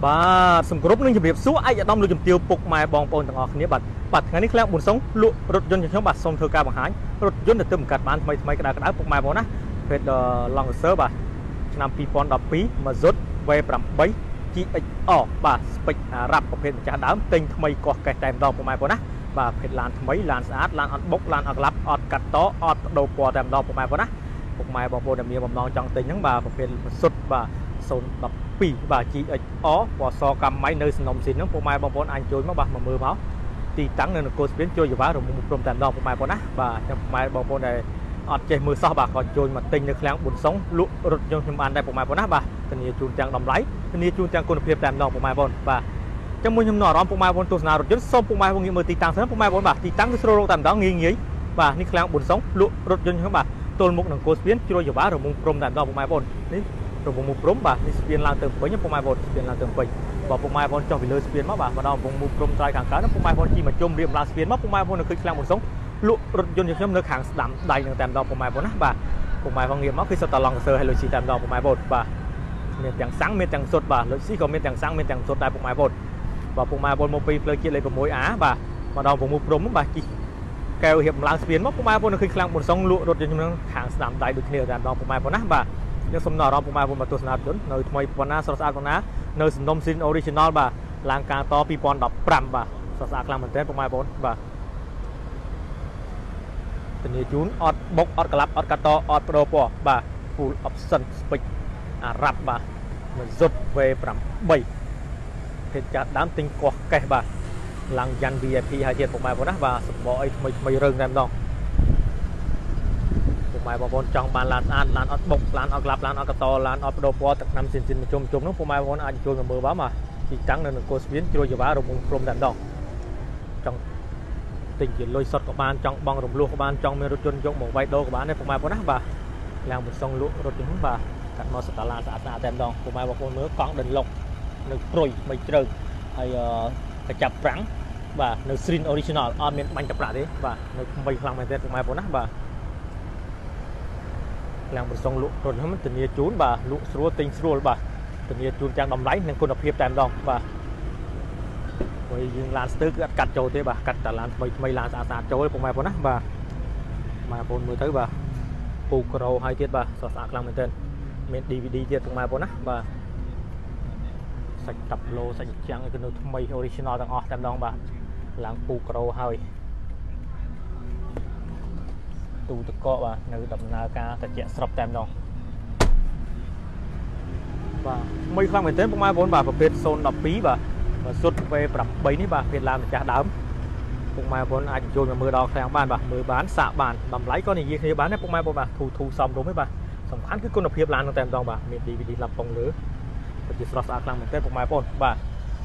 បាទសម្គ្រប់នឹងជម្រាបសួរឯកឧត្តមលោកជំទាវពុកម៉ែបងប្អូនទាំងអស់គ្នាបាទថ្ងៃនេះខ្លាំងប៊ុនសុងលក់រថយន្តខ្ញុំបាទសូមធ្វើការបង្ហាញរថយន្តទៅបង្កើតបានថ្មីក្តៅពុកម៉ែបងណាភេទ Lancer បាទឆ្នាំ2012 Mazut V8 GXR បាទស្ពេចអារ៉ាប់ប្រភេទម្ចាស់ដើមទិញថ្មីកោះកេះតែម្ដងពុកម៉ែបងណាបាទភេទឡានថ្មីឡានស្អាតឡានអត់បុកឡានអត់ក្លាប់អត់កាត់តអត់បដូរពណ៌តែម្ដងពុកម៉ែបងណាពុកម៉ែបងប្អូនដែលមានបំណងចង់ទិញហ្នឹងបាទប្រភេទ Mazut បាទ012បាទ GXR ពណ៌សកម្មម៉ៃនៅសំណុំស៊ីនហ្នឹងពុកម៉ែបងប្អូនអាចជួយមកបាទមកមើលមកទីតាំងនៅនគរស្ពានជួយយវ៉ារមុំព្រមតែម្ដងពុកម៉ែបងណាបាទចាំពុកម៉ែបងប្អូនដែលអត់ចេះមើលសោះបាទក៏ជួយមកទិញនៅឃ្លាំងប៊ុនសុងលក់រថយន្តខ្ញុំបានដែរពុកម៉ែបងណាបាទធានាជូនទាំងតម្លៃធានាជូនទាំងគុណភាពតែម្ដងពុកម៉ែបងបាទចាំមួយខ្ញុំនាំអារម្មណ៍ពុកម៉ែបងទស្សនារថយន្តសូមពុកម៉ែបងងាកមើលទីតាំងសិនពុកម៉ែបងបាទទីតាំងគឺស្រួលរកតែម្ដងងាយបាទនេះឃ្លាំងប៊ុនសុងលក់រថយន្តខ្ញុំបាទទល់មុខនឹងគរស្ពានជួយយវ៉ារមុំព្រមតែម្ដងពុកម៉ែបងនេះរមុំព្រំបាទនេះស្ពានឡើងទៅពេញពុកម៉ែបងស្ពានឡើងទៅពេញបើពុកម៉ែបងចុះពីលើស្ពានមកបាទមកដល់កំពង់មូព្រំត្រៃខាងកើតពុកម៉ែបងជិះមកជុំរៀបឡើងស្ពានមកពុកម៉ែបងនៅឃើញឃ្លាំងប៊ុនសុងលក់រថយន្តខ្ញុំនៅខាងស្ដាំដៃនឹងតែម្ដងពុកម៉ែបងណាបាទពុកម៉ែបងងាកមកគឺសុទ្ធតែ Lancer ហើយលុយស៊ីតែម្ដងពុកម៉ែបងបាទមានទាំងសាំងមានទាំងសុទ្ធបាទលុយស៊ីក៏មានទាំងសាំងមានទាំងសុទ្ធដែរពុកម៉ែបងបាទពុកម៉ែបងមកពីផ្លូវជាតិលេខ 6A បាទមកដល់កំពង់មូព្រំបាទជិះកែវរៀបឡើងស្ពានមកពុកម៉ែបងនៅឃើញឃ្លាំងប៊ុនសុងលក់រថយន្តខ្ញុំនឹងខាងស្ដាំដៃដូចគ្នាតែម្ដងពុកម៉ែបងណាបាទខ្ញុំសូមនាំអារម្មណ៍ពុកម៉ែបងមកទស្សនារថយន្តនៅថ្មីប៉ុណ្ណាស្រស់ស្អាតប៉ុណ្ណានៅសំណុំស៊ីន Original បាទឡានការត2015បាទស្រស់ស្អាតខ្លាំងមែនទែនពុកម៉ែបងបាទធានាជូនអត់បុកអត់ក្លាប់អត់កាត់តអត់បដូរពណ៌បាទ full option ស្ពេចអារ៉ាប់បាទ Mazut V8 ភេទចាស់ដើមទិញកោះកេះបាទឡាំងយ៉ាន់ VIP ហើយទៀតពុកម៉ែបងណាបាទសម្បកអីថ្មីរឿងតែម្ដងពុកម៉ែបងប្អូនចង់បានឡានស្អាតឡានអត់បុកឡានអត់ក្លាប់ឡានអត់កាត់តឡានអត់បដូរពណ៌ទឹកឆ្នាំស៊ីនជុំនោះពុកម៉ែបងប្អូនអាចជួយមកមើលបាទទីតាំងនៅនគរស្ពានជ្រោយយវ៉ារមុំព្រំតែម្ដងចង់ទិញជាលុយសុទ្ធក៏បានចង់បងរំលោះក៏បានចង់មានរថយន្តយកមកវាយដូរក៏បានដែរពុកម៉ែបងណាបាទឡើងប៊ុនសុងលក់រថយន្តបាទកាត់មកសតាឡាស្អាតតែម្ដងពុកម៉ែបងប្អូនមើលកង់ដិនលុកនៅព្រុយមិនជ្រៅហើយកញ្ចប់ប្រាំងបាទនៅ Srin Original អត់មានបាញ់តប្រាក់ទេបាទនៅថ្មីខ្លាំងមែនទេពុកម៉ែបងណាបាទឡើងប៊ុនសុងលក់រថយន្តធានាជូនបាទលក់ស្រួលទិញស្រួលបាទធានាជូនទាំងតម្លៃនិងគុណភាពតែម្ដងបាទព្រោះយើងឡានស្ទើគឺអត់កាត់ចូលទេបាទកាត់តែឡានថ្មីឡានស្អាតចូលពុកម៉ែបងណាបាទម៉ែបងមើលទៅបាទពូក្រូហើយទៀតបាទស្រស់ស្អាតខ្លាំងមែនទែនមាន DVD ទៀតពុកម៉ែបងណាបាទសាច់តាប់ឡូសាច់ចាំងគឺនៅថ្មី Original ទាំងអស់តែម្ដងបាទឡើងពូក្រូហើយទូទឹកកកបាទនៅដំណើរការត្រជាក់ស្រុបតែម្ដងបាទថ្មីខ្លាំងមែនទែនពុកម៉ែបងបាទប្រភេទ012បាទMazut V8 នេះបាទភេទឡានម្ចាស់ដើមពុកម៉ែបងអាចចូលមកមើលដល់ឃ្លាំងបានបាទមើលបានសាកបានតម្លៃក៏និយាយគ្នាបានដែរពុកម៉ែបងបាទធូសមរម្យទេបាទសំខាន់គឺគុណភាពឡានតែម្ដងបាទមាន DVD ឡាប់ប៉ុងលើពិតជាស្រស់ស្អាតខ្លាំងមែនទែនពុកម៉ែបងបាទ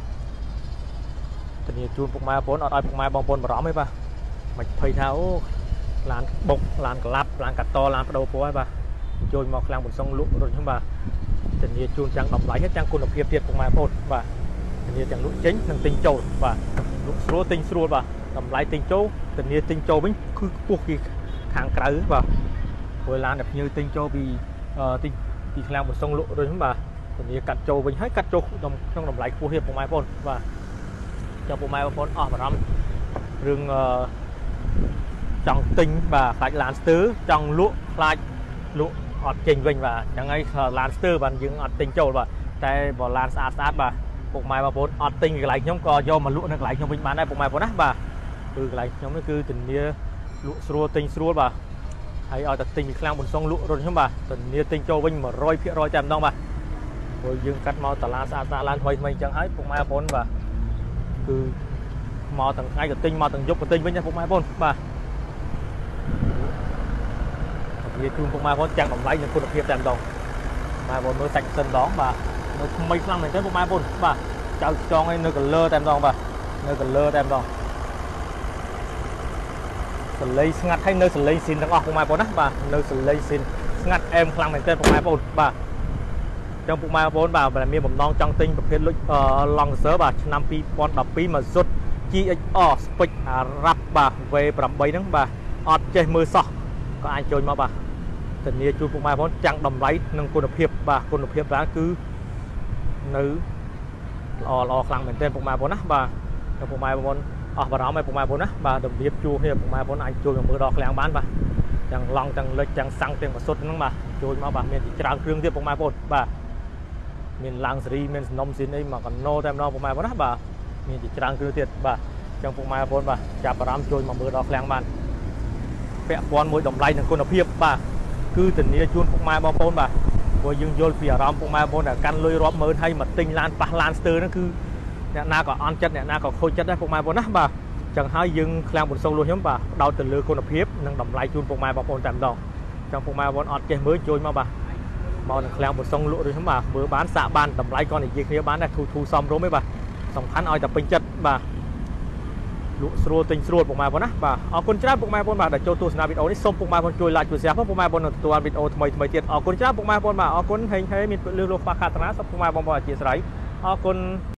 ធានាជូនពុកម៉ែបងអត់ឲ្យពុកម៉ែបងប្អូនបារម្ភទេបាទមិនភ័យថាអូឡានបុកឡានក្លាប់ឡានកាត់តឡានបដូរពណ៌ហើយបាទចូលមកឃ្លាំងប៊ុនសុងលក់រថខ្ញុំបាទធានាជូនទាំងតម្លៃហើយទាំងគុណភាពទៀតពុកម៉ែបងបាទធានាទាំងលក់ចេញនិងទិញចូលបាទលក់ស្រួលទិញស្រួលបាទតម្លៃទិញចូលធានាទិញចូលវិញគឺខ្ពស់ពីខាងក្រៅបាទព្រោះឡានដែលភ្ញៀវទិញចូលពីពីឃ្លាំងប៊ុនសុងលក់រថខ្ញុំបាទធានាកាត់ចូលវិញហើយកាត់ចូលក្នុងតម្លៃខ្ពស់ទៀតពុកម៉ែបងបាទចាំពុកម៉ែបងប្អូនអស់បារម្ភរឿងចង់ទិញបាទខ្លាចឡានស្ទើចង់លក់ខ្លាចលក់អត់ចេញវិញបាទអញ្ចឹងហើយឡានស្ទើបាទយើងអត់ទិញចូលបាទតែបើឡានស្អាតបាទពុកម៉ែបងប្អូនអត់ទិញកន្លែងខ្ញុំក៏យកមកលក់នៅកន្លែងខ្ញុំវិញបានដែរពុកម៉ែបងណាបាទគឺកន្លែងខ្ញុំនេះគឺធានាលក់ស្រួលទិញស្រួលបាទហើយឲ្យតែទិញពីឃ្លាំងប៊ុនសុងលក់រថខ្ញុំបាទធានាទិញចូលវិញ 100% តែម្ដងបាទព្រោះយើងកាត់មកតឡាស្អាតឡានថ្មីអញ្ចឹងហើយពុកម៉ែបងប្អូនបាទគឺមកទាំងថ្ងៃក៏ទិញមកទាំងយប់ក៏ទិញវិញដែរពុកម៉ែបងប្អូនបាទនិយាយជូនពុកម៉ែបងប្អូនទាំងតម្លៃនិងគុណភាពតែម្ដងម៉ែបងមើលសាច់សិនដងបាទនៅថ្មីខ្លាំងមែនទេពុកម៉ែបងប្អូនបាទចៅចង់ឲ្យនៅ color តែម្ដងបាទនៅ color តែម្ដងសលេងស្ងាត់ហើយនៅសលេងស៊ីនទាំងអស់ពុកម៉ែបងប្អូនណាបាទនៅសលេងស៊ីនស្ងាត់អែមខ្លាំងមែនទេពុកម៉ែបងប្អូនបាទចឹងពុកម៉ែបងប្អូនបាទមានបំណងចង់ទិញប្រភេទលុយLancer បាទឆ្នាំ2012 Mazut GXR ស្ពេចអារ៉ាប់បាទ V8 ហ្នឹងបាទអត់ចេះមើលសោះក៏អាចចូលមកបាទធានាជូនពុកម៉ែបងប្អូនចាំងតម្លៃនិងគុណភាពបាទគុណភាពឡានគឺនៅ lo khăn mình tên phục mai bốn á bà phục mai bốn bà đó mày phục mai bốn á bà đồng điệp chu hay phục mai bốn anh chui vào mưa đỏ làng bán bà chẳng lòng chẳng lệch chẳng xăng tiền mà sốt nó bà chui mà bà miền chỉ tràn kêu tiếp phục mai bốn bà miền làng sri miền nông xin ấy mà còn nô tem nó phục mai bốn á bà miền chỉ tràn kêu tiếp bà chẳng phục mai bốn bà chả bà ram chui mà mưa đỏ làng bán vẽ con môi đồng lay thằng con ở phía bà cứ tình nghĩa chuôn phục mai bao bốn bà vừa dừng vô phía ram phục mai bốn là căn lôi rót mơn hay mà tinh lan pa lan sơ nó cứ nè na có ăn chất nè na có khôi chất đấy phục mai bốn á bà chẳng hai dừng lang một sâu luôn nhóm bà đau từ lừa con ở phía nâng đồng lay chuôn phục mai bao bốn tạm đó trong phục mai bốn ăn chơi mới chui mà bà màu nâng lang một sông lụa rồi nhóm bà vừa bán xạ ban đồng lay con thì kia bán là thu xong rồi mấy bà xong khán oi tập bình chất bà lụa sôi tinh sôi phục mai bốn á bà ở con chát phục mai bốn bà để cho tôi xem video này xong phục mai bốn chui lại chui xe phục mai bốn làตัวvideo thay tiền ở con chát phục mai bốn bà ở con hình hay mình lừa lừa pha khátná xong phục mai bốn bà chia sẻ ở con